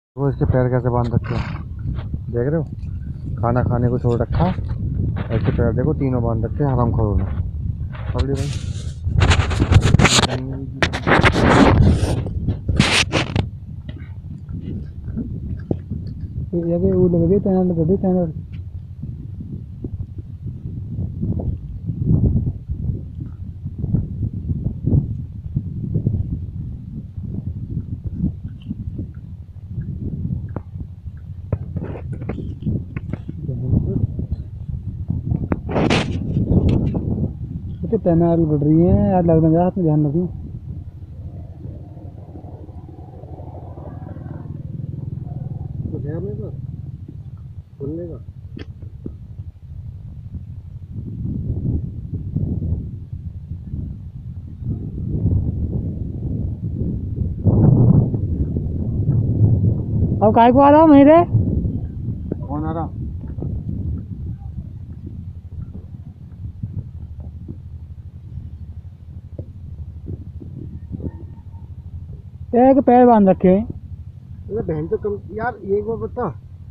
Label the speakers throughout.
Speaker 1: वो इसके पैर कैसे बांध रखे हैं, देख रहे हो? खाना खाने को छोड़ रखा, ऐसे पैर देखो तीनों बांध रखे हैं हरामखोरों ने। पकड़ी भाई।
Speaker 2: वो लग गई चैनल तैनाल बढ़ रही है यार, लग रहा हाथ में ध्यान रखिए।
Speaker 1: कुछ है अपने पास खोलने का?
Speaker 2: अब काय को आ रहा हूँ मेरे
Speaker 1: कौन आ रहा?
Speaker 2: एक पैर बांध रखे हैं।
Speaker 1: अरे बहन तो कम यार, एक बार बता।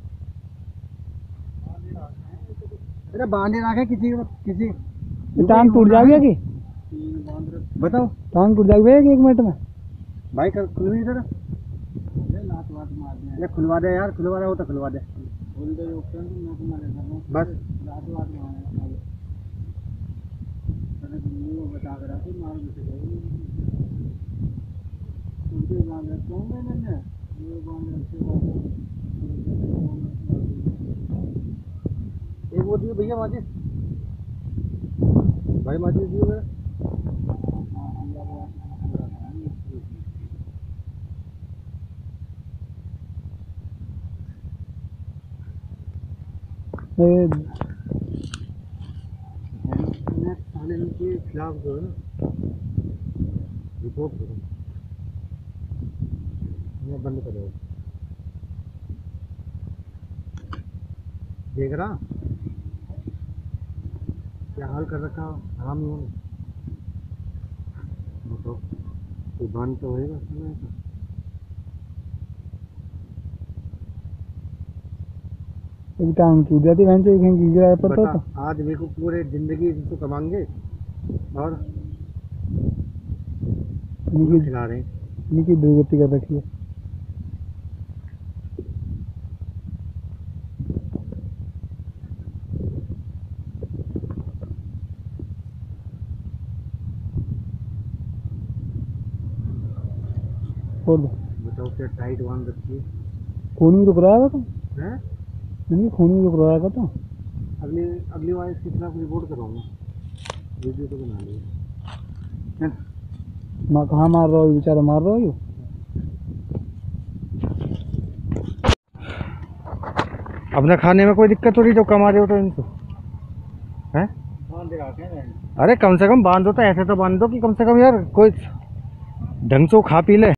Speaker 1: अरे बांधे रखे किसी
Speaker 2: टांग टूट जाएगी कि
Speaker 1: बताओ।
Speaker 2: टांग टूट जाएगी भैया 1 मिनट में।
Speaker 1: भाई कल खुल नहीं जरा, ये खुलवा दे यार, खुलवा रहा हो तो खुलवा दे बस। एक वो दियो भैया माचिस, भाई माचिस दियो मेरा। थाने के खिलाफ जो है ना रिपोर्ट करो, मैं बंद करो। देख रहा क्या हाल कर रखा हराम लोगों ने। बताओ कोई बांध तो होएगा समय का।
Speaker 2: टांग टूट जाती है कहीं गिरा पता तो।
Speaker 1: आज मेरे को पूरे जिंदगी इसको कमाएंगे और खिला रहे हैं।
Speaker 2: इनकी दुर्गति कर रखी है।
Speaker 1: बताओ क्या टाइट बांध रखी है।
Speaker 2: खून भी रुक रहा है तो
Speaker 1: हैं?
Speaker 2: नहीं, खून भी रुक रहा है तो
Speaker 1: अगली बार इसके खिलाफ रिपोर्ट कराऊंगा, वीडियो तो बना लिया।
Speaker 2: कहाँ मार रहा हो बेचारा, मार रहा हो।
Speaker 1: अपने खाने में कोई दिक्कत हो रही जो कमा रहे हो तो इनको हैं? अरे कम से कम बांधो तो, ऐसे तो बांध दो कि कम से कम यार कोई ढंग से खा पी ले।